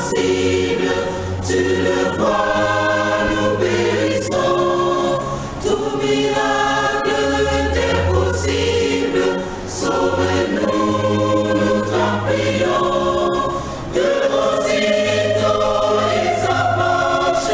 impossible, tu le vois, nous périssons. Tout miracle est possible, sauve-nous, nous t'en prions. Que aussitôt il s'approche,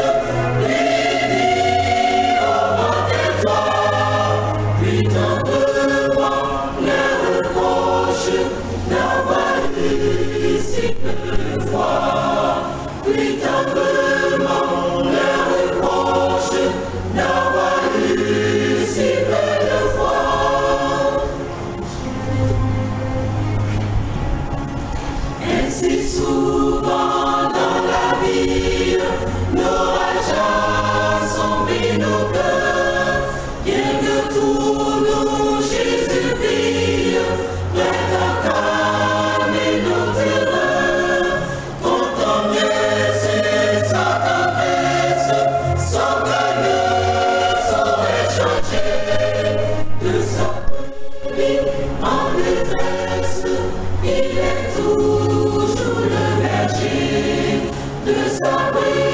prédit au vent et toi, puis tendrement les reproches d'avoir eu si peu de foi. Puis tendrement les reproches d'avoir eu si peu de foi. Ainsi souvent dans la vie, nos rajas sont mis nos cœurs, bien que tout nous Jésus brille, prêt à calmer nos terreurs. Quand c'est sa tendresse, son cœur ne saurait changer. De sa vie en détresse, il est toujours le berger. De sa